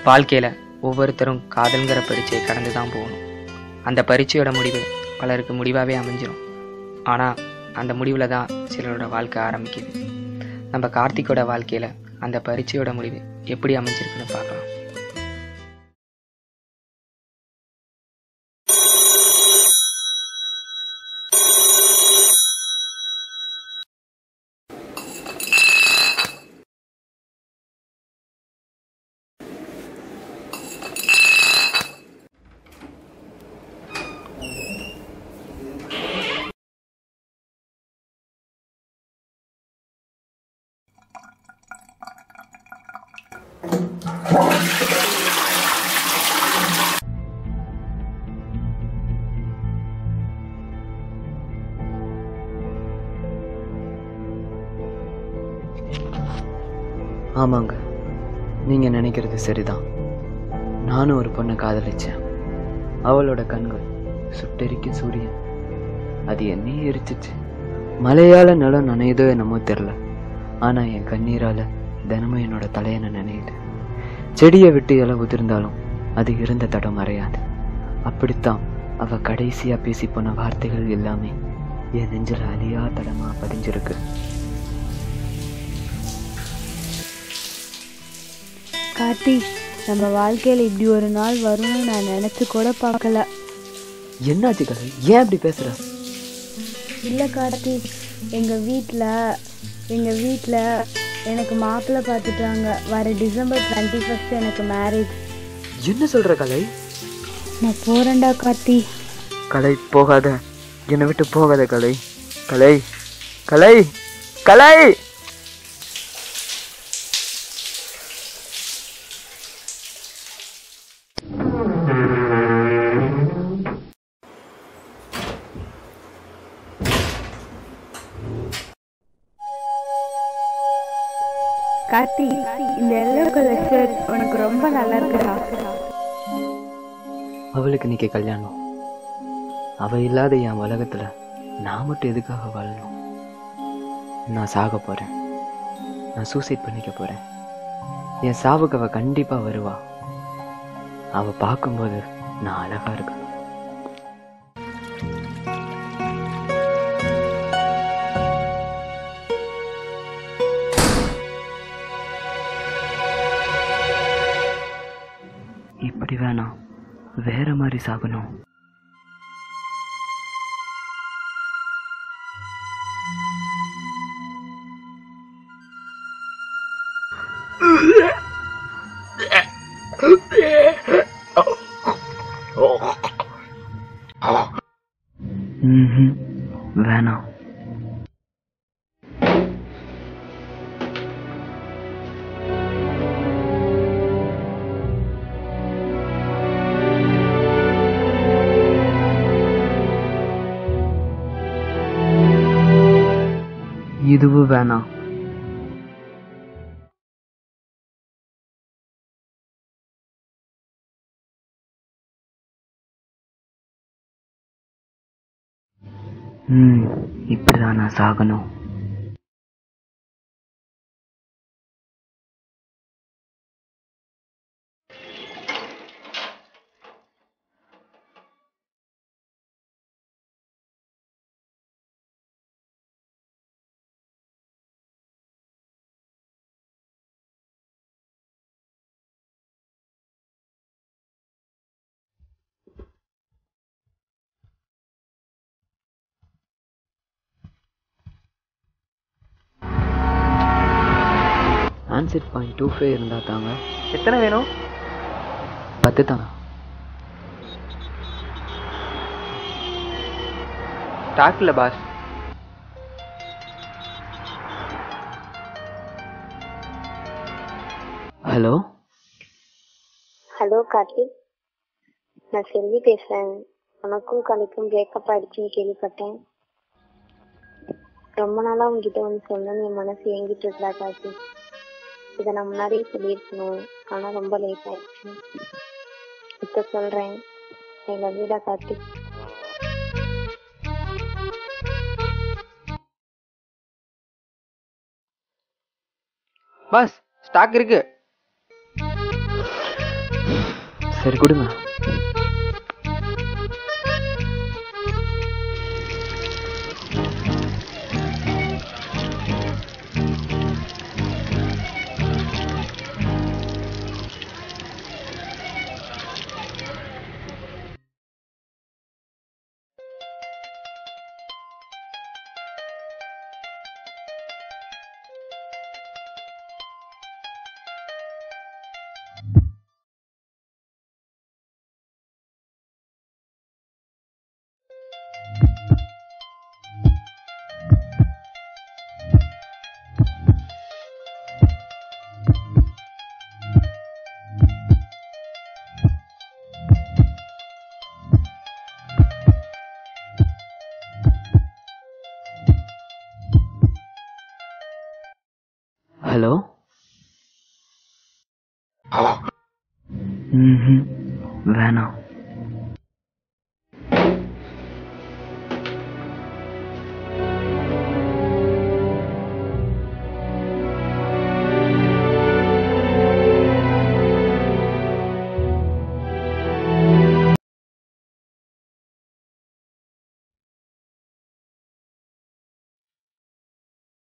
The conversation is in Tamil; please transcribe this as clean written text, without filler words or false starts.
வாழ்க்கையில் ஒவ்வொருத்தரும் காதல்ங்கிற பரீட்சையை கடந்து தான் போகணும். அந்த பரீட்சையோட முடிவு பலருக்கு முடிவாகவே அமைஞ்சிடும். ஆனால் அந்த முடிவில் தான் சிலரோட வாழ்க்கை ஆரம்பிக்குது. நம்ம கார்த்திக்கோட வாழ்க்கையில் அந்த பரீட்சையோட முடிவு எப்படி அமைஞ்சிருக்குன்னு பார்க்கலாம். ஆமாங்க, நீங்க நினைக்கிறது சரிதான். நானும் ஒரு பொண்ணை காதலிச்சேன். அவளோட கண்கள் சுட்டெரிக்கும் சூரியன், அது என்னையே எரிச்சிச்சு. மழையால நிலம் நனையுதோ என்னமோ தெரில, ஆனா என் கண்ணீரால தினமும் என்னோட தலையனை நினையுது. செடியை விட்டு இலை உதிர்ந்தாலும் அது இருந்த தடம் மறையாது. அப்படித்தான் அவ கடைசியா பேசி போன வார்த்தைகள் எல்லாமே என் நெஞ்சில் அழியா தடமா பதிஞ்சிருக்கு. கார்த்தி, நம்ம வாழ்க்கையில் இப்படி ஒரு நாள் வரும்னு நான் நினச்சி கூட பார்க்கல. என்னாச்சு கதை? ஏன் இப்படி பேசுற? இல்லை கார்த்தி, எங்கள் வீட்டில் எனக்கு மாப்பிள்ளை பார்த்துட்டாங்க. வர டிசம்பர் 21 எனக்கு மேரேஜ். என்ன சொல்ற கலை? நான் போகிறேன்டா கார்த்தி. கலை, போகாத, என்னை விட்டு போகாத கலை. கலை, கலை, கலை! கார்த்தி, இந்த எல்லோ கலர் ஷர்ட் உனக்கு ரொம்ப நல்லா இருக்குடா. அவளுக்கு இன்னைக்கு கல்யாணம். அவ இல்லாத என் உலகத்துல நான் மட்டும் எதுக்காக வாழணும்? நான் சாக போறேன். நான் சூசைட் பண்ணிக்க போறேன். என் சாவுக்கு அவ கண்டிப்பா வருவா. அவ பார்க்கும்போது நான் அழகா இருக்கேன். இப்படி வேணாம், வேற மாதிரி சாகணும். வேணாம். இதுவும் வேணாம். இப்படிதான் நான் சாகணும். ஆன்சர் பாயிண்ட் 25 இருந்தா தாங்க. எத்தனை வேணும்? 10 தாங்க. ஸ்டாக்ல பாஸ். ஹலோ ஹலோ கார்த்தி, நான் செல்வி பேசுறேன். உனக்கும் கலைக்கும் பிரேக்கப் ஆயிடுச்சுன்னு கேள்விப்பட்டேன். ரொம்ப நாளா உங்ககிட்ட வந்து சொல்லணும்னு என் மனசு ஏங்கிட்டு இருக்கா கார்த்தி. இதை நான் முன்னாடியே சொல்லியிருக்கணும், ஆனா ரொம்ப லேட் ஆயிடுச்சு. இப்ப சொல்றேன், எங்க வீடா கார்த்தி. பாஸ், ஸ்டாக் இருக்கு. சரி கொடுங்க. ஹலோ. வேணாம்.